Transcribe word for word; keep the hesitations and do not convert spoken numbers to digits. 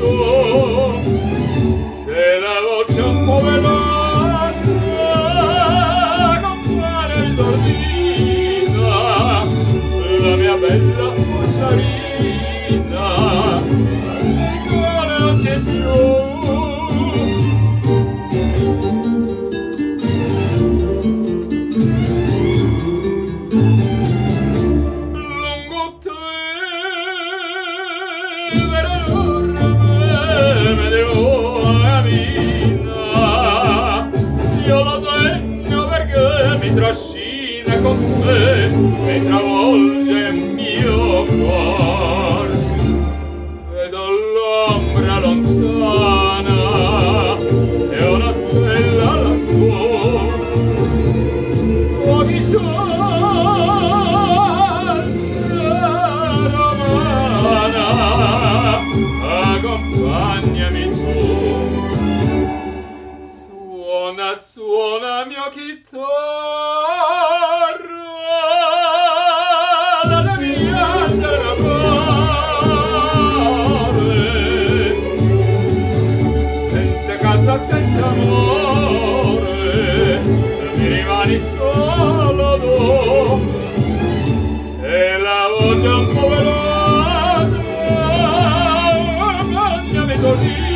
se la voce un po' velata compare risordita, la mia bella fossarina il cuore non c'è più. Lungo te me devo io lo tengo perché mi trascina con sé, mi travolge il mio cuore. Vedo l'ombra lontana e una stella lassù, ogni giorno romana, accompagnami tu. Suona, suona mia chitarra, la mia caravane, senza casa, senza amore, mi rimani solo tu. Se la voce un po' velata, mangiami così.